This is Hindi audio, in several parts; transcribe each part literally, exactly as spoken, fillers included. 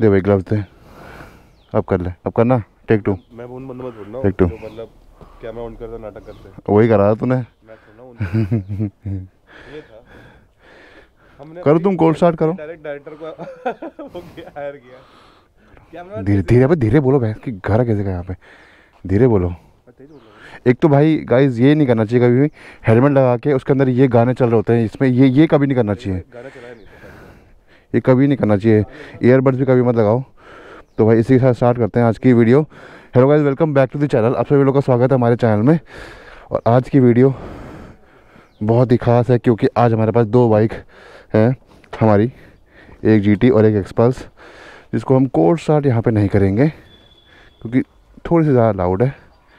दे भाई ग्लव्स दे, अब कर ले, अब करना। Take two. मैं उन बंदों में थोड़ा टेक टू। मतलब क्या मैं ऑन करता नाटक करते, वही करा था तूने। मैं थोड़ा उन ये था। हमने करो तुम, कोल्ड स्टार्ट करो। डायरेक्ट डायरेक्टर को वो किया, हायर किया। कैमरा धीरे धीरे भाई, धीरे बोलो, भैंस की घर कैसे का यहाँ पे, धीरे बोलो। तेज बोल रहा हूँ। एक तो भाई गाइस ये नहीं करना चाहिए कभी भी, हेलमेट लगा के उसके अंदर ये गाने चल रहे होते हैं इसमें, ये ये कभी नहीं करना चाहिए, गाना चलाया नहीं था। ये कभी नहीं करना चाहिए। ईयरबड्स भी कभी मत लगाओ। तो भाई इसी के साथ स्टार्ट करते हैं आज की video. Hello guys, welcome back to the channel. आप सभी लोगों का स्वागत है हमारे चैनल में। और आज की वीडियो बहुत ही ख़ास है क्योंकि आज हमारे पास दो बाइक हैं हमारी, एक जीटी और एक एक्सपल्स, जिसको हम कोल्ड स्टार्ट यहाँ पे नहीं करेंगे क्योंकि थोड़ी सी ज़्यादा लाउड है।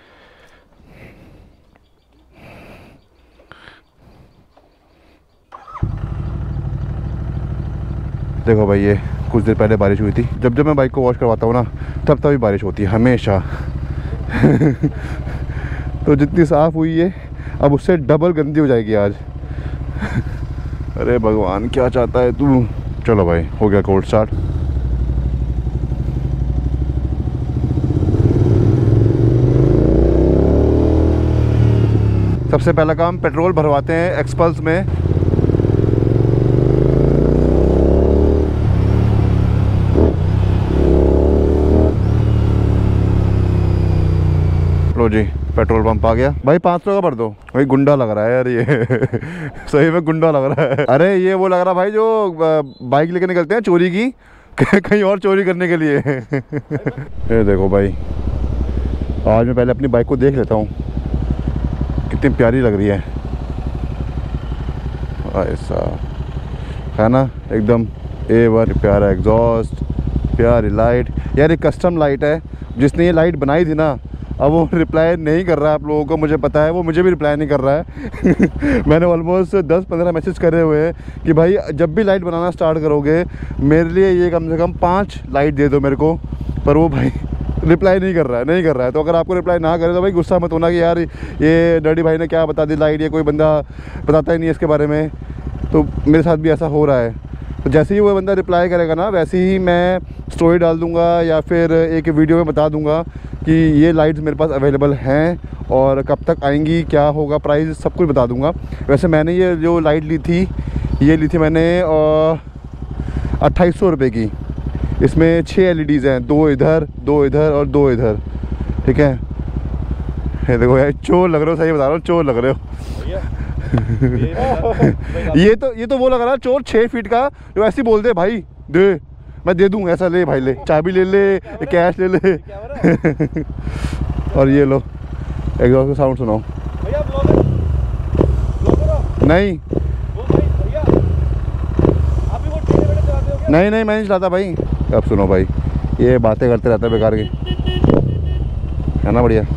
देखो भाई, ये कुछ देर पहले बारिश हुई थी। जब जब मैं बाइक को वॉश करवाता हूँ ना, तब तभी बारिश होती है हमेशा। तो जितनी साफ़ हुई है अब उससे डबल गंदी हो जाएगी आज। अरे भगवान, क्या चाहता है तू। चलो भाई, हो गया कोल्ड स्टार्ट। सबसे पहला काम, पेट्रोल भरवाते हैं एक्सपल्स में। लो जी, पेट्रोल पंप आ गया। भाई पाँच सौ का भर दो। भाई गुंडा लग रहा है यार ये। सही में गुंडा लग रहा है। अरे ये वो लग रहा भाई जो बाइक लेके निकलते हैं चोरी की, कहीं और चोरी करने के लिए। ये देखो भाई, आज मैं पहले अपनी बाइक को देख लेता हूँ, कितनी प्यारी लग रही है। ऐसा है ना, एकदम ए वन। प्यारा एग्जॉस्ट, प्यारी लाइट। यार ये कस्टम लाइट है, जिसने ये लाइट बनाई थी ना, अब वो रिप्लाई नहीं कर रहा है। आप लोगों को मुझे पता है, वो मुझे भी रिप्लाई नहीं कर रहा है। मैंने ऑलमोस्ट दस पंद्रह मैसेज करे हुए हैं कि भाई जब भी लाइट बनाना स्टार्ट करोगे मेरे लिए ये कम से कम पाँच लाइट दे दो मेरे को। पर वो भाई रिप्लाई नहीं कर रहा है, नहीं कर रहा है। तो अगर आपको रिप्लाई ना करे तो भाई गुस्सा मत होना कि यार ये डर्टी भाई ने क्या बता दी लाइट, ये कोई बंदा बताता ही नहीं है इसके बारे में। तो मेरे साथ भी ऐसा हो रहा है। तो जैसे ही वो बंदा रिप्लाई करेगा ना, वैसे ही मैं स्टोरी डाल दूंगा या फिर एक वीडियो में बता दूंगा कि ये लाइट्स मेरे पास अवेलेबल हैं और कब तक आएंगी, क्या होगा प्राइस, सब कुछ बता दूंगा। वैसे मैंने ये जो लाइट ली थी, ये ली थी मैंने अट्ठाईस सौ रुपये की। इसमें छः एल ई डीज़ हैं, दो इधर, दो इधर और दो इधर। ठीक है, ये देखो यार, चोर लग रहे हो, सही बता रहा हूँ, चोर लग रहे हो। ये तो ये तो वो लग रहा है चोर छः फीट का, जो ऐसे बोल दे भाई दे, मैं दे दूँ, ऐसा ले भाई, ले चाबी ले ले, कैश ले ले। और ये लो एग्जॉस्ट का साउंड सुनाओ। नहीं नहीं नहीं, मैं नहीं चलाता भाई। अब सुनो भाई, ये बातें करते रहता है बेकार की, है ना, बढ़िया।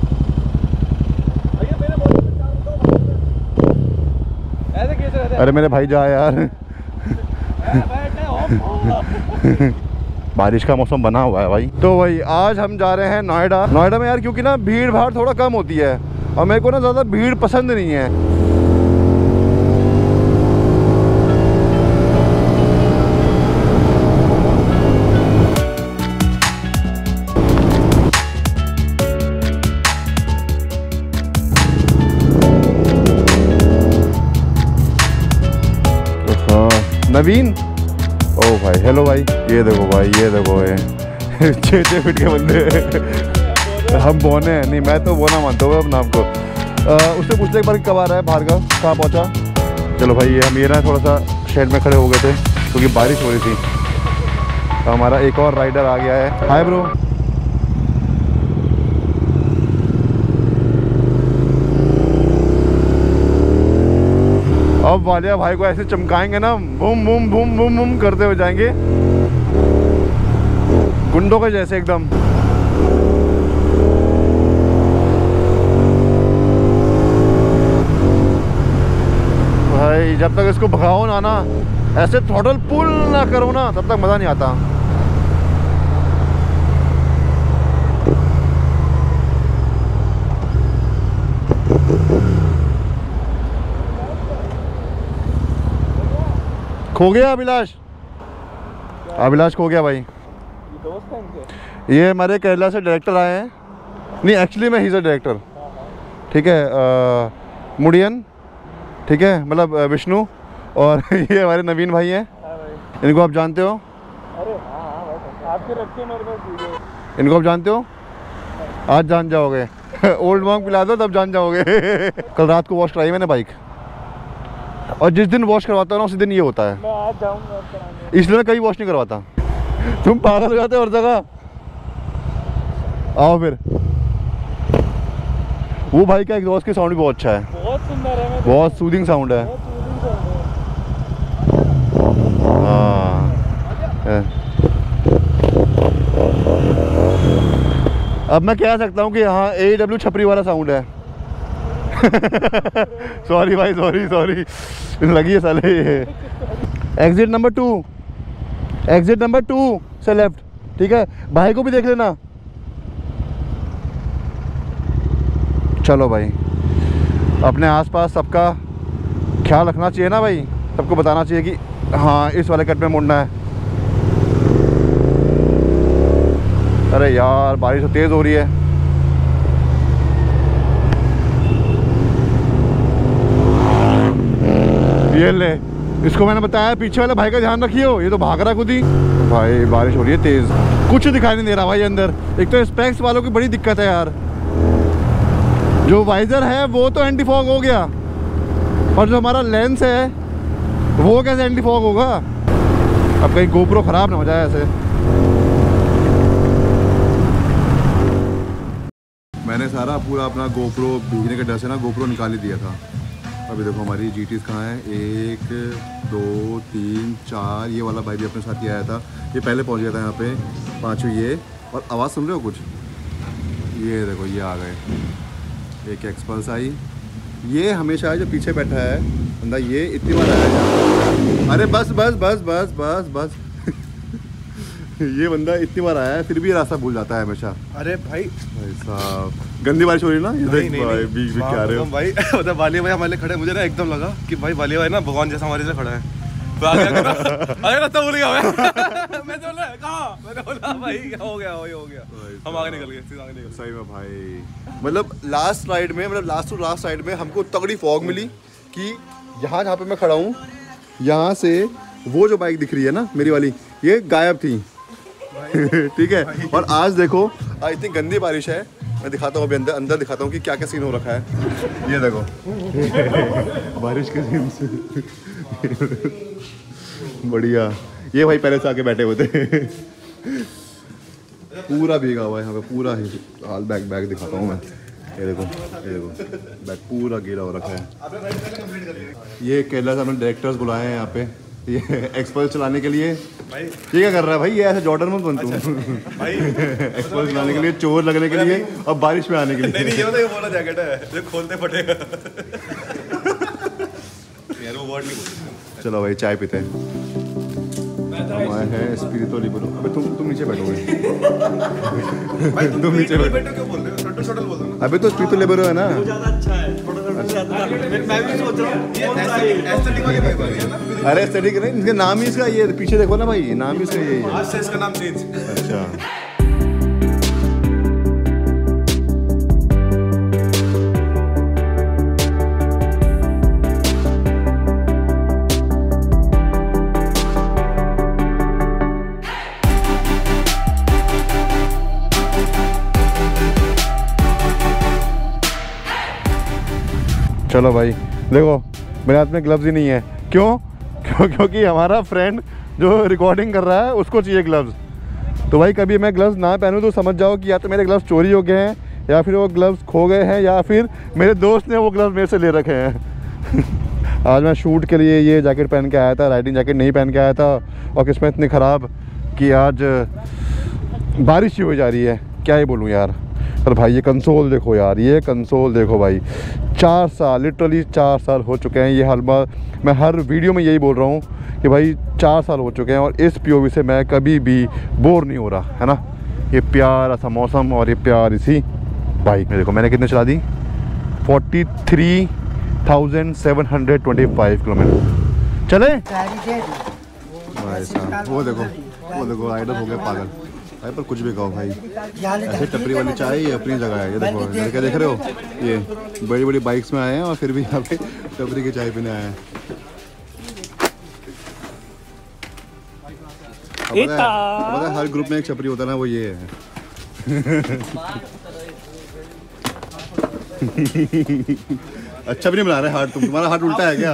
अरे मेरे भाई जा यार। बारिश का मौसम बना हुआ है भाई। तो भाई आज हम जा रहे हैं नोएडा। नोएडा में यार क्योंकि ना भीड़ भाड़ थोड़ा कम होती है और मेरे को ना ज़्यादा भीड़ पसंद नहीं है। नवीन, ओ भाई, हेलो भाई। ये देखो भाई, ये देखो ये छः छः फीट के बंदे। हम बोने हैं, नहीं मैं तो बोना मानता हूँ अपने आप को। उससे पूछते एक बार कब आ रहा है भार्गव, कहाँ पहुँचा। चलो भाई, ये हम ये ना थोड़ा सा शेड में खड़े हो गए थे क्योंकि बारिश हो रही थी। तो हमारा एक और राइडर आ गया है। Hi bro. अब वालिया भाई को ऐसे चमकाएंगे ना, boom boom boom boom boom करते हुए जाएंगे, गुंडों के जैसे एकदम। भाई जब तक इसको भगाओ ना ना, ऐसे थ्रॉटल पुल ना करो ना, तब तक मज़ा नहीं आता। खो गया अभिलाष, अभिलाष खो गया भाई। दोस्त हैं इनके? ये हमारे केरला से डायरेक्टर आए हैं। नहीं एक्चुअली मैं ही इज़ अ डायरेक्टर, ठीक है। आ, मुड़ियन, ठीक है, मतलब विष्णु। और ये हमारे नवीन भाई हैं, इनको आप जानते हो? अरे हाँ हाँ, आपके रखिए मेरे पास वीडियो। इनको आप जानते हो? आज जान जाओगे। ओल्ड मॉन्क पिला दो तब जान जाओगे। कल रात को वॉश कराई मैंने बाइक, और जिस दिन वॉश करवाता हूँ ना उसी दिन ये होता है। मैं आज जाऊँगा कराने। इसलिए मैं कभी वॉश नहीं करवाता। तुम पागल हो जाते हो हर जगह। आओ फिर। वो भाई का एग्जॉस्ट की साउंड भी बहुत अच्छा है, बहुत सुंदर है। बहुत सूदिंग साउंड है। बहुत सूदिंग साउंड है। हाँ, अब मैं कह सकता हूँ कि हाँ ए डब्ल्यू छपरी वाला साउंड है। सॉरी भाई, सॉरी सॉरी, लगी है साले ये। Exit number two, exit number two से लेफ्ट, ठीक है। भाई को भी देख लेना। चलो भाई, अपने आसपास सबका ख्याल रखना चाहिए ना भाई, सबको बताना चाहिए कि हाँ इस वाले कट में मुड़ना है। अरे यार बारिश तो तेज़ हो रही है। ये ले, इसको मैंने बताया पीछे वाले भाई का ध्यान रखियो, ये तो भाग रहा खुद ही। भाई बारिश हो रही है तेज़, कुछ दिखाई नहीं दे रहा भाई अंदर। एक तो स्पेक्स वालों की बड़ी दिक्कत है यार, जो वाइजर है वो तो एंटी फॉग हो गया, और जो हमारा लेंस है वो कैसे एंटी फॉग होगा। अब कहीं गोप्रो ख़राब ना हो जाए ऐसे। मैंने सारा पूरा अपना गोप्रो भीगने के डर से ना गोप्रो निकाल ही दिया था। अभी देखो हमारी जीटीज़ कहाँ है, एक दो तीन चार। ये वाला भाई भी अपने साथ ही आया था, ये पहले पहुँच गया था यहाँ पे। पाँचों ये, और आवाज़ सुन रहे हो कुछ? ये देखो ये आ गए। एक एक्सपल्स आई, ये हमेशा है जो पीछे बैठा है बंदा, ये इतनी बार आया। अरे बस बस बस बस बस बस ये बंदा इतनी बार आया है फिर भी रास्ता भूल जाता है हमेशा। अरे भाई भाई साहब गंदी बारिश हो रही है ना, ये देख भाई बीच बीच के आ रहे हो भाई। मतलब वालिया भाई हमारे खड़े, मुझे ना एकदम लगा कि भाई वालिया भाई ना भगवान जैसा हमारे से खड़ा है। तो आ गया अरे रास्ता भूल गया मैं। मैं तो बोला कहाँ, मैंने बोला भाई हो गया वही हो गया, हम आगे निकल गए, सीधा आगे निकल। सही में भाई, मतलब लास्ट राइड में, मतलब लास्ट टू लास्ट राइड में हमको तगड़ी फॉग मिली कि यहाँ जहाँ पे मैं खड़ा हूँ यहाँ से वो जो बाइक दिख रही है ना मेरी वाली, ये गायब थी। ठीक है, और आज देखो आज इतनी गंदी बारिश है, मैं दिखाता हूँ अभी अंदर अंदर दिखाता हूँ कि क्या क्या सीन हो रखा है। ये देखो बारिश के सीन से बढ़िया। ये भाई पहले से आके बैठे हुए थे। पूरा भीगा हुआ है यहाँ पे, पूरा ही हाल। बैग बैग दिखाता हूँ मैं, ये देखो ये देखो बैग पूरा गीला हो रखा है। ये केरला से हमने डायरेक्टर्स बुलाए हैं यहाँ पे, ये एक्सपल्स चलाने के लिए। ये क्या कर रहा है भाई, ये ऐसे जॉर्डन मत बन तू। भाई एक्सपल्स चलाने के लिए, चोर लगने के लिए, और बारिश में आने के लिए। नहीं नहीं, ये तो ये बोला जैकेट है, ये खोलते फटेगा। यार वो वर्ड नहीं बोलते। चलो भाई चाय पीते हैं। हमारे हैं स्पिरितो लिबरो। अबे तुम तुम नीचे बैठोगे। भाई तुम नीचे बैठो। बैठो क्यों बोल रहे हो, शटल शटल बोल रहे हो ना। अबे तो स्पिरितो लिबरो है ना। ज्यादा अच्छा है, थोड़ा सा ज्यादा। मैं भी सोच रहा हूँ ये एस्थेटिक वाली बाइक है ना। अरे एस्थेटिक नहीं, इसका नाम ही इसका ये पीछे देखो ना भाई, नाम ही इसका यही है। आज से इसका नाम चेंज। अच्छा चलो भाई देखो मेरे हाथ में ग्लव्स ही नहीं है। क्यों? क्यों क्योंकि हमारा फ्रेंड जो रिकॉर्डिंग कर रहा है उसको चाहिए ग्लव्स। तो भाई कभी मैं ग्लव्स ना पहनूं तो समझ जाओ कि या तो मेरे ग्लव्स चोरी हो गए हैं, या फिर वो ग्लव्स खो गए हैं, या फिर मेरे दोस्त ने वो ग्लव्स मेरे से ले रखे हैं। आज मैं शूट के लिए ये जैकेट पहन के आया था, राइडिंग जैकेट नहीं पहन के आया था, और किस्मत इतनी ख़राब कि आज बारिश ही हो जा रही है। क्या ही बोलूँ यार। पर भाई ये कंसोल देखो यार, ये कंसोल देखो भाई, चार साल लिटरली चार साल हो चुके हैं। ये हर बार मैं हर वीडियो में यही बोल रहा हूँ कि भाई चार साल हो चुके हैं, और इस पीओवी से मैं कभी भी बोर नहीं हो रहा है ना। ये प्यारा सा मौसम और ये प्यारी सी बाइक में देखो मैंने कितने चला दी, forty three thousand seven hundred twenty five kilometre चले। भाई साहब वो देखो वो देखो राइडर हो गए पागल। भाई पर कुछ भी खाओ भाई, ऐसे टपरी वाली चाय ये अपनी जगह है। ये देखो लड़के देख रहे हो, ये बड़ी बड़ी बाइक्स में आए हैं और फिर भी यहाँ पे टपरी की चाय पीने आए हैं। अब पता है, पता है हर ग्रुप में एक छपरी होता है ना, वो ये है। अच्छा भी नहीं बना रहे हार्ट, तुम तुम्हारा हार्ट उल्टा है क्या?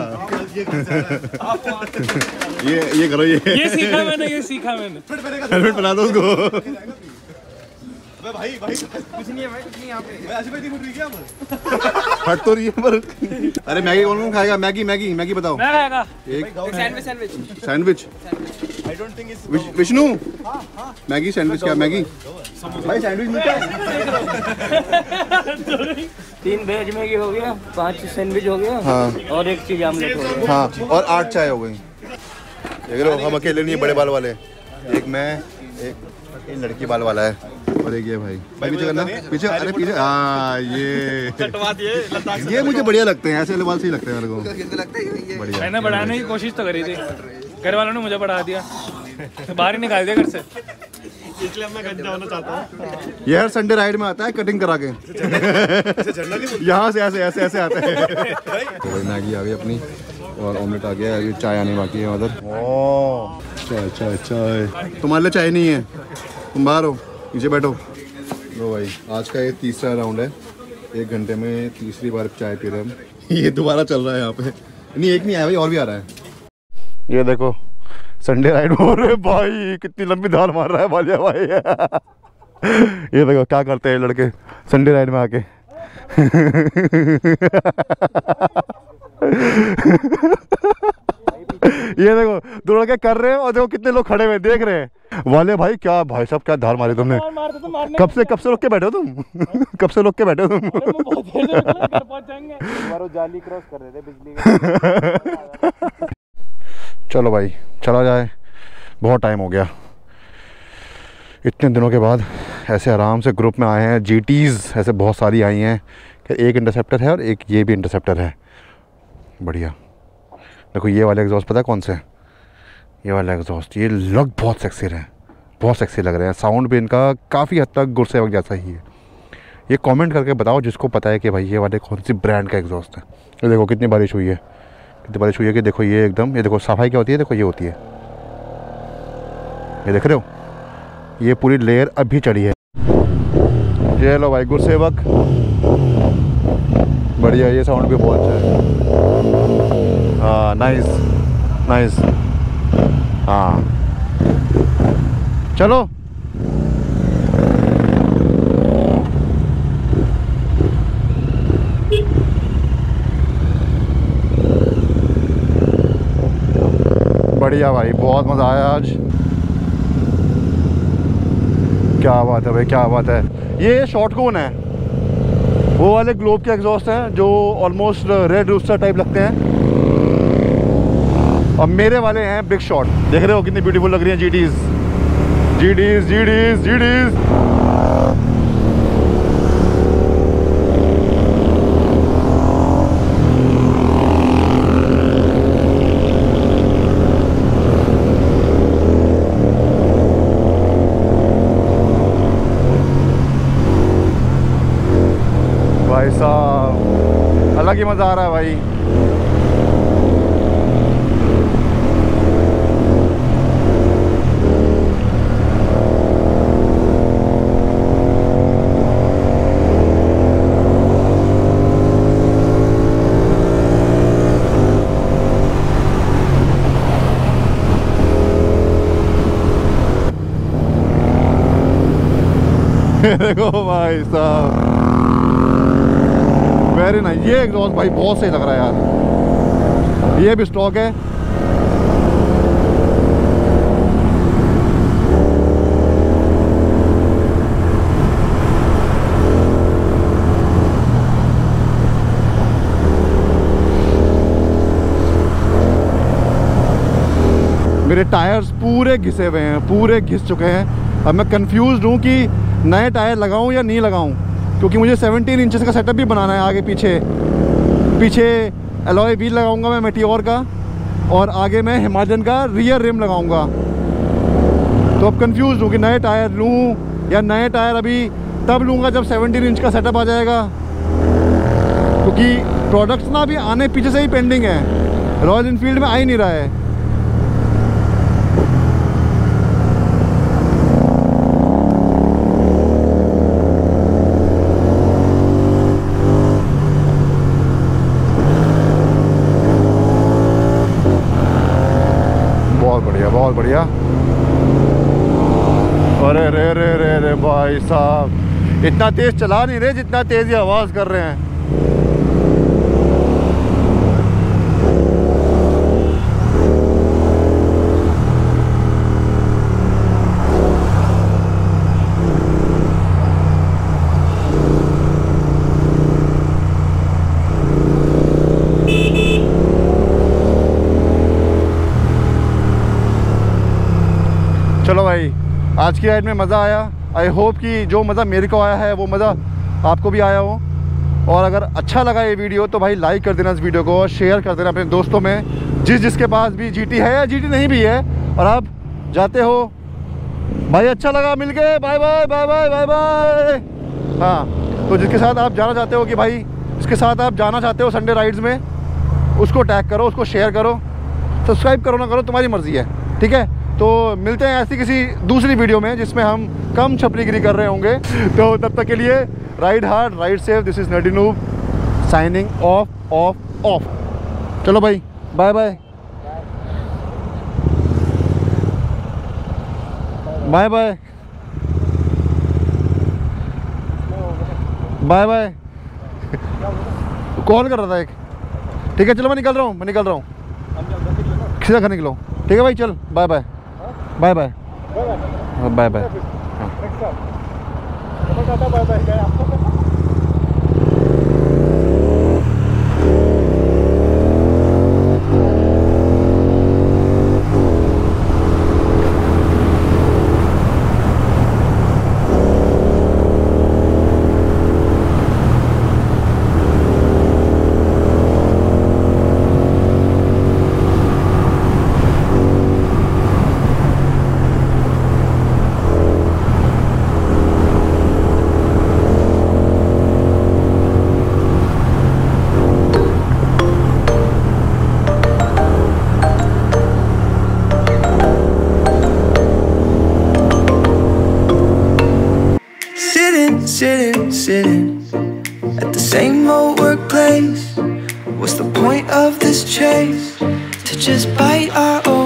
ये ये करो, ये ये सीखा मैंने, ये सीखा मैंने। हेलमेट बना दो उसको। भाई भाई कुछ नहीं है भाई, कुछ नहीं यहाँ पे। ऐसी बात नहीं फुट रही क्या अब? हट तो रही है पर। अरे मैगी कौन कौन खाएगा? मैगी मैगी मैगी बताओ। मैं खाएगा एक sandwich sandwich sandwich. I don't think it's wish, Vishnu Maggi sandwich क्या? मैगी भाई सैंडविच मिलता है। तीन वेज मैगी हो गया, पांच सैंडविच हो गया, हाँ और एक चीज आमलेट हो गया। हाँ और आठ चाय हो गई। देख रहे हो हम अकेले नहीं है, बड़े बाल वाले, एक मैं, एक ये लड़की बाल वाला है और एक ये भाई। भाई पीछे करना, पीछे, अरे पीछे। हाँ ये ये मुझे बढ़िया लगते हैं, ऐसे वाले बाल सही लगते हैं मेरे को। बढ़िया। मैंने बढ़ाने की कोशिश तो करी थी, घर वालों ने मुझे बढ़ा दिया, बाहर ही निकाल दिया घर से। इसलिए मैं गंजा होना चाहता हूँ। ये हर संडे राइड में आता है कटिंग करा के। यहाँ से ऐसे ऐसे ऐसे आता है। तो भाई मैगी आ गई अपनी और ऑमलेट आ गया, अभी चाय आनी बाकी है उधर। चाय चाय चाय। तुम्हारे लिए चाय नहीं है, तुम बाहर हो, नीचे बैठो। लो भाई आज का ये तीसरा राउंड है, एक घंटे में तीसरी बार चाय पी रहे हैं हम। ये दोबारा चल रहा है यहाँ पे, नहीं एक नहीं आया भाई, और भी आ रहा है। ये देखो संडे राइड हो रहे भाई, कितनी लंबी धार मार रहा है बालिया भाई। ये देखो क्या करते हैं लड़के संडे राइड में आके। ये देखो दो लड़के कर रहे हैं और देखो कितने लोग खड़े हुए देख रहे हैं। वाले भाई क्या भाई साहब क्या धार मारी तुमने? कब से कब से रोक के बैठे हो तुम? कब से रोक के बैठे हो तुम? जाली क्रॉस कर रहे थे बिजली। चलो भाई चला जाए, बहुत टाइम हो गया, इतने दिनों के बाद ऐसे आराम से ग्रुप में आए हैं। जीटीज़ ऐसे बहुत सारी आई हैं, एक इंटरसेप्टर है और एक ये भी इंटरसेप्टर है। बढ़िया। देखो ये वाले एग्जॉस्ट पता है कौन से? ये वाला एग्जॉस्ट, ये लग बहुत सेक्सी रहे हैं, बहुत सेक्सी लग रहे हैं। साउंड भी इनका काफ़ी हद तक गुरसेवक जैसा ही है। ये कमेंट करके बताओ जिसको पता है कि भाई ये वाले कौन सी ब्रांड का एग्जॉस्ट है। ये देखो कितनी बारिश हुई है, कितनी बारिश हुई है कि देखो ये एकदम, ये देखो सफाई क्या होती है, देखो ये होती है, ये देख रहे हो, ये पूरी लेयर अभी चढ़ी है। ये लो भाई गुरसेवक, बढ़िया, ये साउंड भी बहुत अच्छा है। हाँ नाइस नाइस। हाँ चलो बढ़िया भाई, बहुत मज़ा आया आज। क्या बात है भाई, क्या बात है। ये शॉर्ट कोन है, वो वाले ग्लोब के एग्जॉस्ट हैं जो ऑलमोस्ट रेड रूस्टर टाइप लगते हैं, और मेरे वाले हैं बिग शॉट। देख रहे हो कितनी ब्यूटीफुल लग रही हैं जीडीज, जीडीज जीडीज जीडीज। भाई साहब अलग ही मज़ा आ रहा है भाई। देखो भाई साहब, वेरी नाइस। ये एग्जॉस्ट भाई बहुत सही लग रहा है यार, ये भी स्टॉक है। मेरे टायर्स पूरे घिसे हुए हैं, पूरे घिस चुके हैं। अब मैं कंफ्यूज हूँ कि नए टायर लगाऊं या नहीं लगाऊं, क्योंकि मुझे सत्रह इंचेस का सेटअप भी बनाना है। आगे पीछे पीछे एलॉय व्हील लगाऊंगा मैं मेटियोर का, और आगे मैं हिमालयन का रियर रिम लगाऊंगा। तो अब कंफ्यूज हूँ कि नए टायर लूँ या नए टायर अभी तब लूँगा जब सत्रह इंच का सेटअप आ जाएगा, क्योंकि प्रोडक्ट्स ना अभी आने पीछे से ही पेंडिंग है, रॉयल इनफील्ड में आ ही नहीं रहा है। बहुत बढ़िया, बहुत बढ़िया। अरे रे रे रे रे भाई साहब, इतना तेज चला नहीं रहे जितना तेज ये आवाज़ कर रहे हैं। चलो भाई, आज की राइड में मज़ा आया। आई होप कि जो मज़ा मेरे को आया है वो मज़ा आपको भी आया हो। और अगर अच्छा लगा ये वीडियो तो भाई लाइक कर देना इस वीडियो को और शेयर कर देना अपने दोस्तों में, जिस जिसके पास भी जीटी है या जीटी नहीं भी है और आप जाते हो। भाई अच्छा लगा मिल के, bye bye bye bye bye bye. हाँ, तो जिसके साथ आप जाना चाहते हो कि भाई जिसके साथ आप जाना चाहते हो संडे राइड्स में, उसको टैग करो, उसको शेयर करो, सब्सक्राइब करो ना करो तुम्हारी मर्ज़ी है, ठीक है। तो मिलते हैं ऐसी किसी दूसरी वीडियो में जिसमें हम कम छपरीगिरी कर रहे होंगे। तो तब तक के लिए ride hard, ride safe. This is Nutty Noob signing off off off. चलो भाई, bye bye bye bye bye bye. Call कर रहा था एक, ठीक है। चलो मैं निकल रहा हूँ, मैं निकल रहा हूँ, सीधा घर निकलो, ठीक है भाई। चल bye bye bye bye bye bye. Sitting, sitting at the same old workplace. What's the point of this chase? To just bite our own